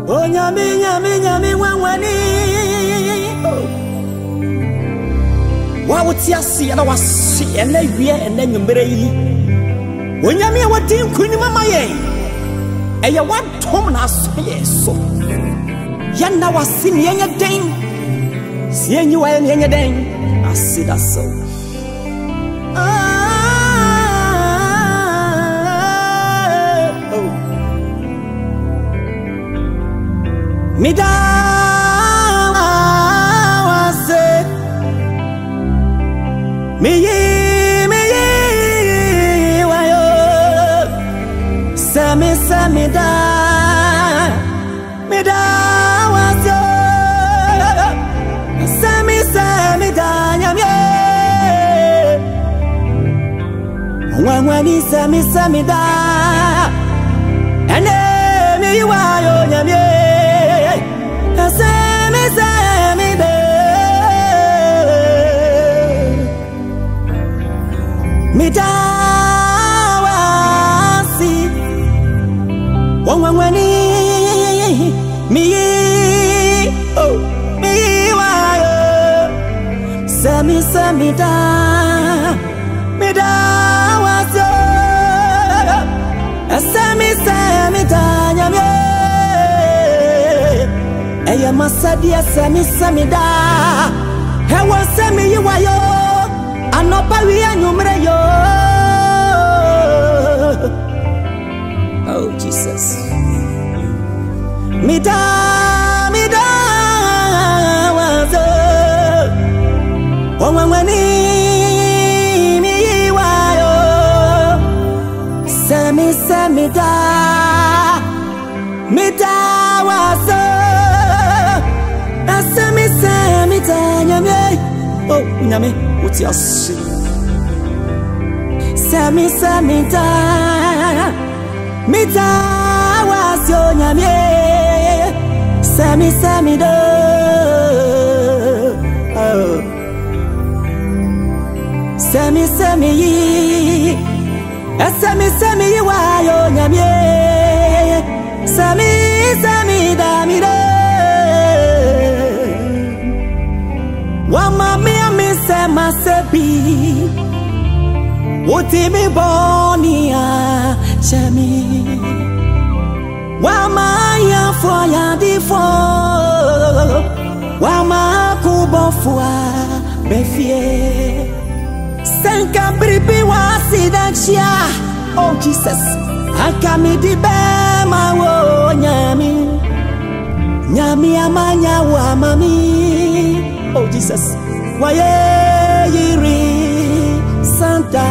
Oh nyami wani. Wa wuti ase na wase ena wie ena nwumere yi. Oh nyami wati nkuni mama ye. Eya watom na aso ye so. Ya na wase ne yenye den. Si enyi wa ne yenye den. Asida so. Mida wase me wayo sami mida wase sami da nyamye wangwani sami da ene me wayo nyamye Midawasi wangwani mi wayo sami da midawasi sami da nyamye eya masadia sami da hewa sami wayo anopa wi anyumre yo. Oh Jesus. Mida wazo wangwani mi wayo sami da mida wazo sami da nyame. Oh nyame uti ase sami da mida wasyo nyame sami da oh sami yi wayo nyame sami da mi da wa mami se masebi Utimi bonia chami Wama ya fo ya difo Wama kubofua befie Senka bribi wasidachia Oh Jesus Akami di bema wo nyami Nyami amanya wa mami Oh Jesus Waye yiri Santa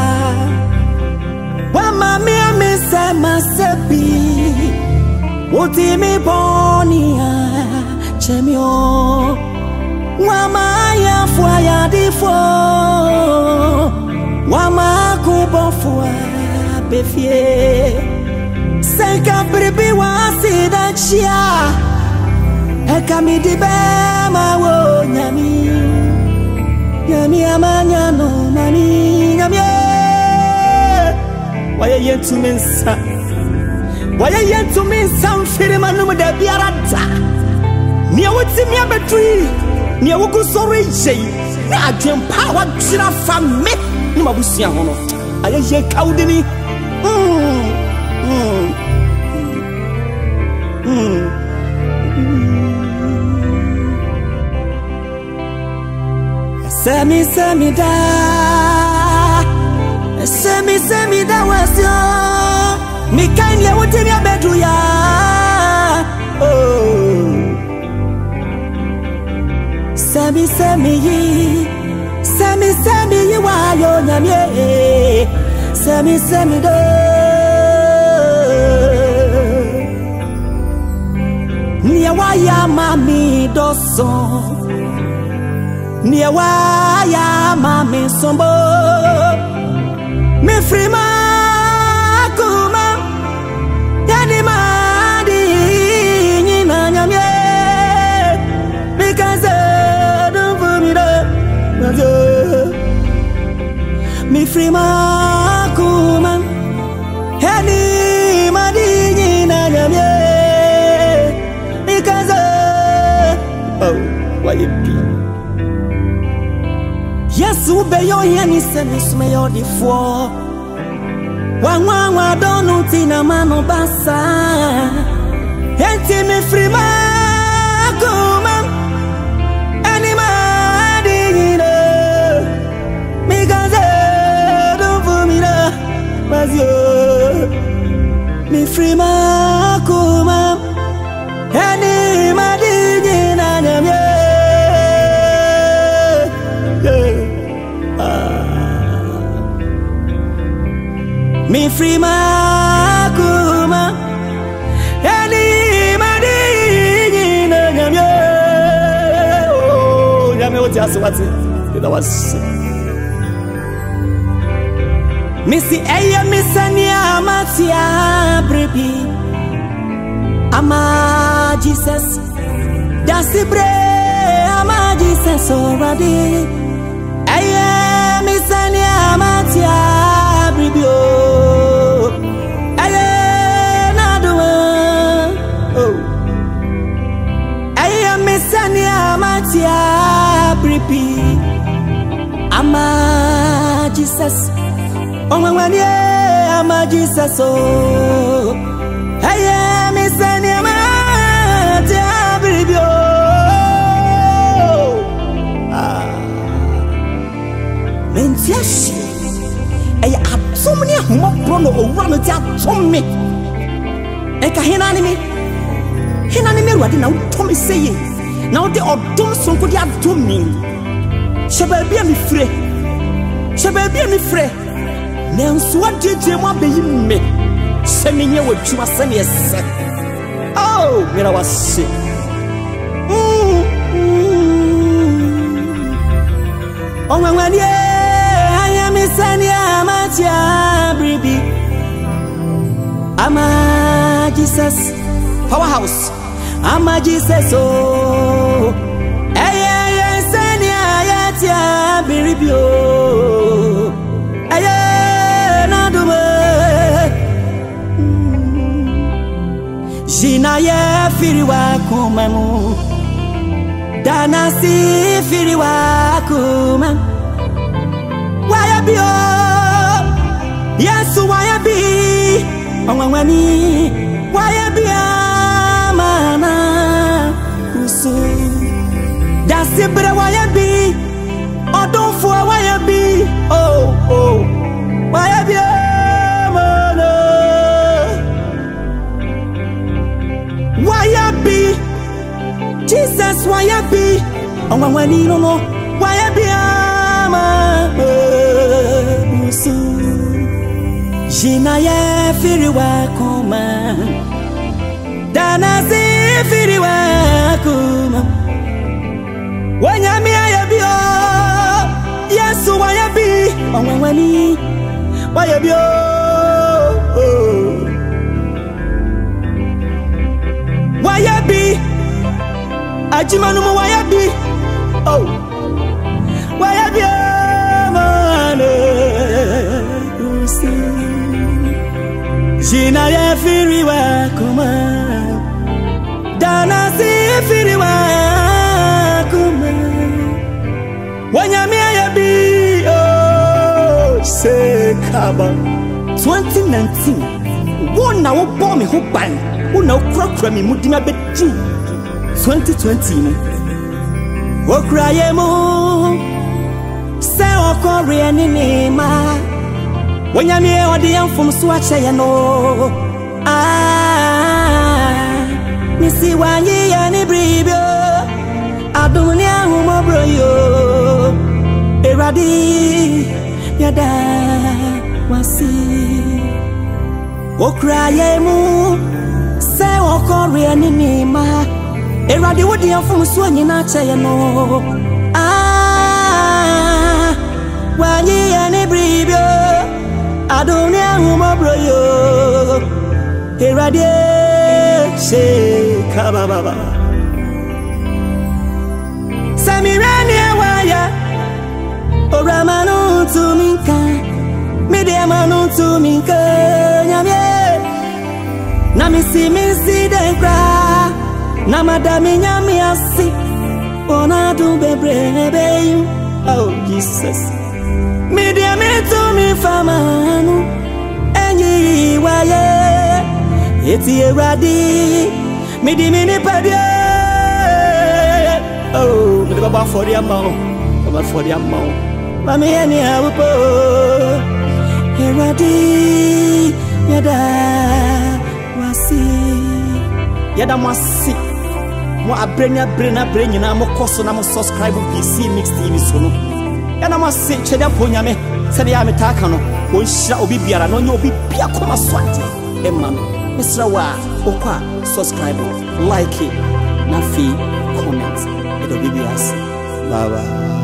Wamami amise masebi Utimi bonia chemio Wamaya fwaya difo Wamakubo fwa befie Senka bribi wasida chia Eka midibe mawo nyami Nyami amanya no mami nyami Waya yentu mensa Waya yentu mensa mfirima numu de biarata Nia wuti miya betui Nia wuku sori jei Na adwempa wadjira fame Ni mabusi ya hono Aya ye kaudini Sami da wasyo Mikain ya wote ya bedu ya Oh Sami yi wayo nyamye Sami do Niya waya mami doso Niya waya mami sombo Me frima kuma Yani madi Nina nyamye Because don't for me Me frima kuma Yani madi Nina nyamye yani senis me yodi fo wa donu tina mano basa enti me frima kuma anima dingina mi gaze do fumira mazio mi frima kuma anima dingina nyamye mi frima kuma yani madini na nyamye oh nyamye wote aswati that was misi eya misania matia brebi ama Jesus dasibre ama Jesus already eya misania matia brebi Amatia bripi ama Jesus onwanye ama Jesus oh hey me sani amatia bripi oh mentiashi ay atomni ahoma prono owura no ti atomme eka hinani me ruade na utomi seye now the odom sonko di adomi shebabi mi frɛ nanso adieje mu abeyi me se menye wadwuma se ne ese oh mira wase onwanwane aya mi sani amatia bribi ama Jesus powerhouse ama Jesus oh eye sani ayatia biribio eye nadume jina ye firiwa kumamu dana si firiwa kumam wayabio Yesu wayabi onwanwani wayabia mana usu dasibre wayabi odonfo wayabi oh wayabi mana wayabi Jesus wayabi onwanwani no wayabi mana usu jina ye firiwa kuma dana si firiwa kuma wanyami ayabi Yesu wayabi onwanwani wayabi wayabi ajimanu mo wayabi oh wayabi mane jina ye firiwa kuma dana si firiwa kuma wanyami ayabi oh sekaba 2019 wona wo bɔ me ho ban wona wo kura me mudima beti 2020 mu wo kura ye mu se okore ni ma wanyami odi yamfum so ache no misi wanyi ya ni bribio adunia humobro yo eradi yada wasi okraye mu se okore ni ma eradi wodi yamfum so anyina ache no wanyi ya ni bribio adunia humobro yo eradi se kababa samirani waya oramanu tuminka mediamanu tuminka nyamye na misi denkra na madami nyami asi ona du bebrebe oh Jesus Media me to me famanu enyi waye eti eradi midi mini padia oh me baba for the amount baba for the amount mami eni abupo eradi yada wasi mo abrenya na mo koso na mo subscribe PC Mix TV so no yana mo se chede ponyame se de ya metaka no wo hira obi biara no nye obi bia koma swati emma no mesra wa okwa subscribe like na fi comment edo bibias bye bye.